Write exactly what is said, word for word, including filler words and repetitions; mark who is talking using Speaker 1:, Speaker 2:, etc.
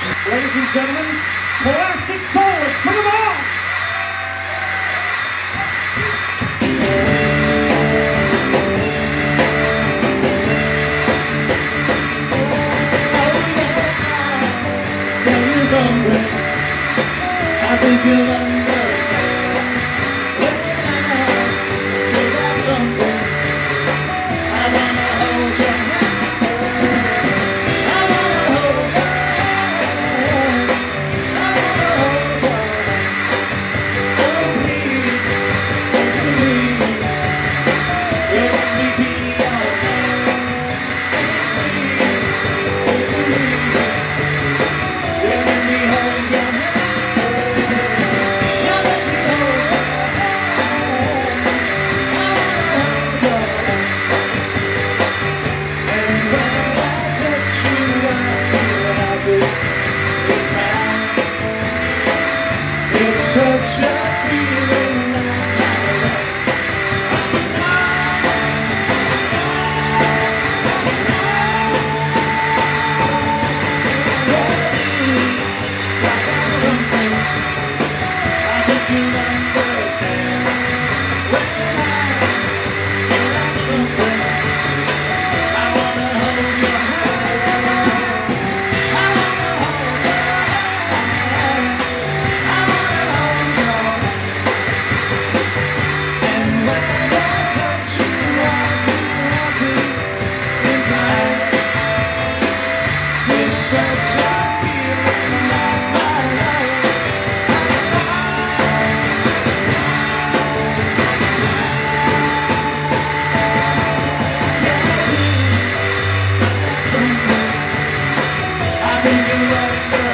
Speaker 1: Ladies and gentlemen, Plastic Soul, let's bring them on!
Speaker 2: I think you'll understand when I say that something. I wanna hold your hand. I wanna hold your hand. I wanna hold your hand. Oh please, take me, please. You let me be your man. Please, take me, please. You let me hold your hand. It's such a feeling I think you understand when I say that something. I wanna hold your hand. I wanna hold your hand. I wanna hold your hand. And when I touch you, I feel happy inside. It's such a feeling of my life. I think you understand.